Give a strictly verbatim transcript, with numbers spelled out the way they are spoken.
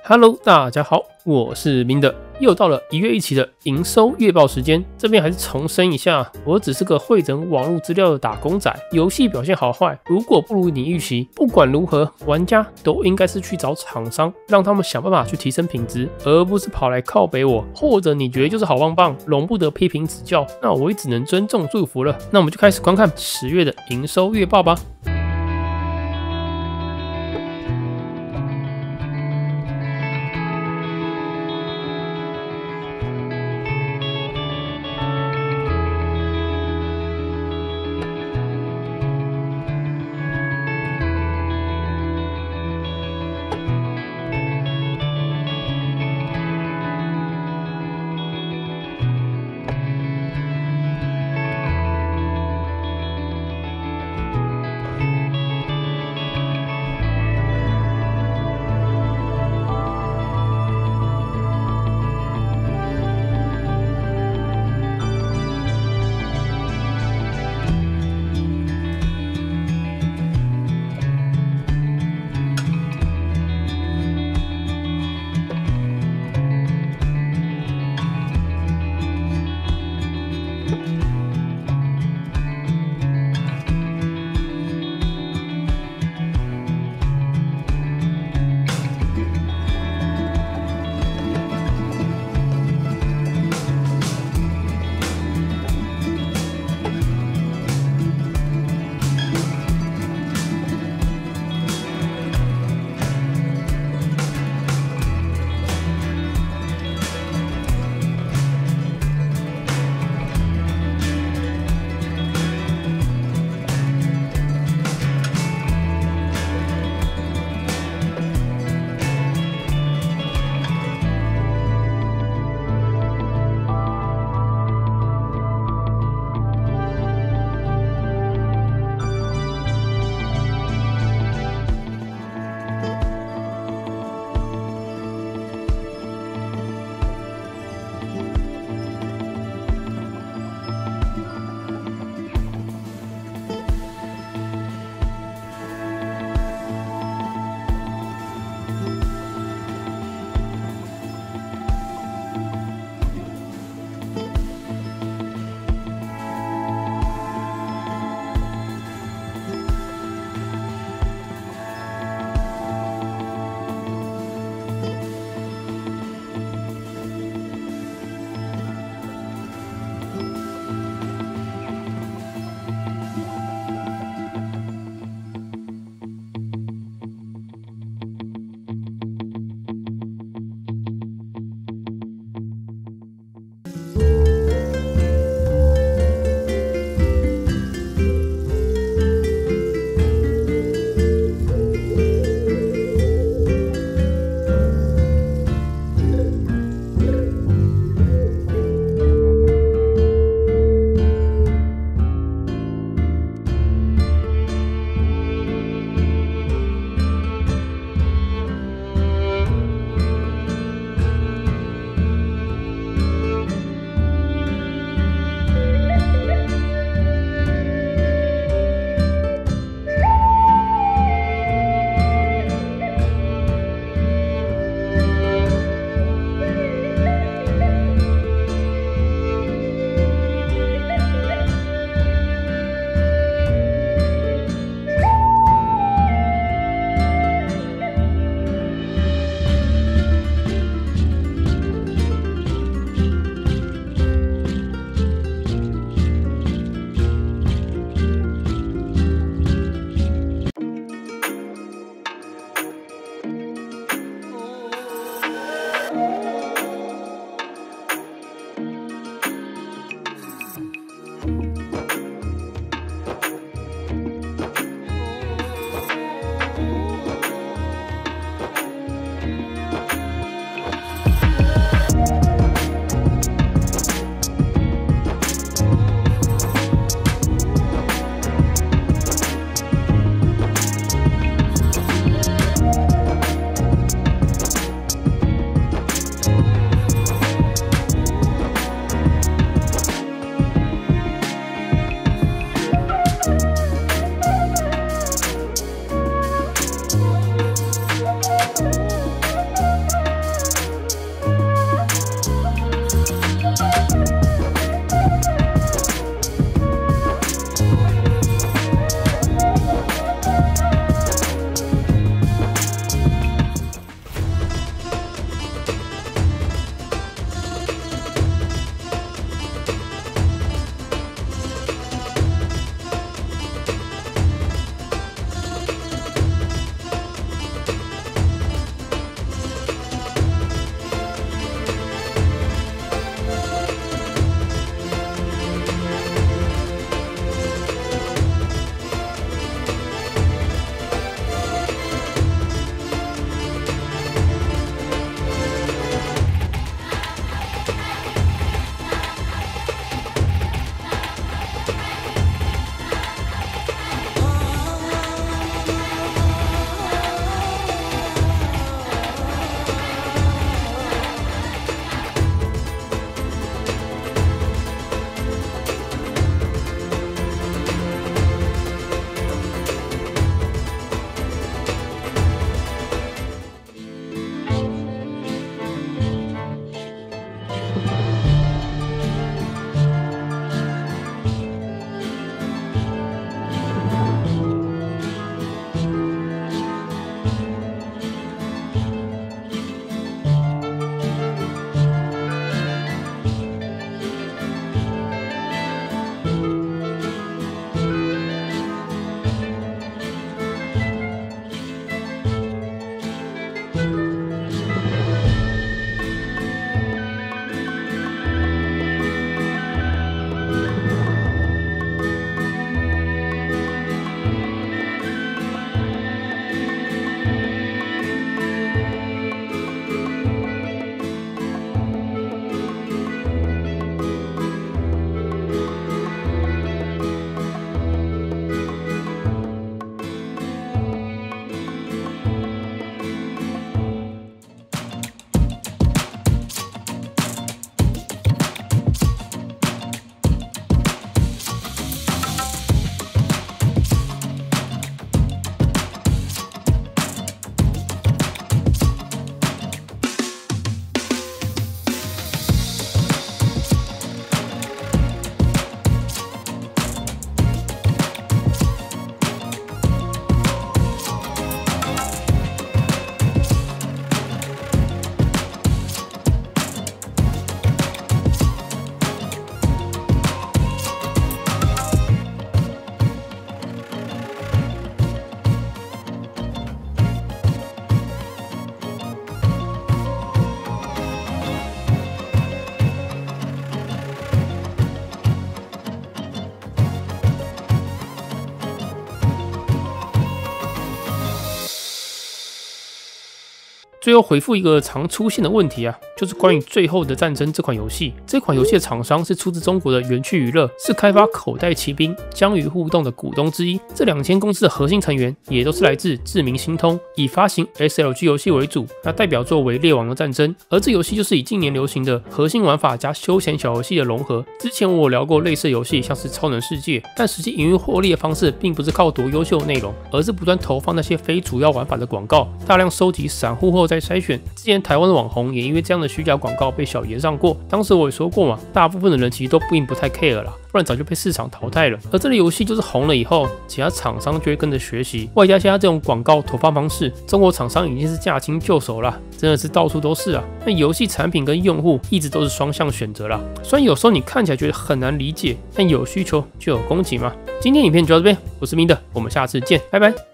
Hello， 大家好，我是明德，又到了一月一期的营收月报时间。这边还是重申一下，我只是个汇整网络资料的打工仔，游戏表现好坏，如果不如你预期，不管如何，玩家都应该是去找厂商，让他们想办法去提升品质，而不是跑来靠北我，或者你觉得就是好棒棒，容不得批评指教，那我也只能尊重祝福了。那我们就开始观看十月的营收月报吧。 最后回复一个常出现的问题啊，就是关于《最后的战争》这款游戏。这款游戏的厂商是出自中国的元趣娱乐，是开发《口袋奇兵》《江鱼互动》的股东之一。这两间公司的核心成员也都是来自志明星通，以发行 S L G 游戏为主。那代表作为《猎王的战争》，而这游戏就是以近年流行的核心玩法加休闲小游戏的融合。之前我有聊过类似游戏，像是《超能世界》，但实际营运获利的方式并不是靠多优秀的内容，而是不断投放那些非主要玩法的广告，大量收集散户后再筛选。之前台湾的网红也因为这样的虚假广告被小炎上过，当时我也说过嘛，大部分的人其实都并不太 care 啦，不然早就被市场淘汰了。而这类游戏就是红了以后，其他厂商就会跟着学习，外加现在这种广告投放方式，中国厂商已经是驾轻就熟啦，真的是到处都是啊。那游戏产品跟用户一直都是双向选择啦，虽然有时候你看起来觉得很难理解，但有需求就有供给嘛。今天影片就到这边，我是明德，我们下次见，拜拜。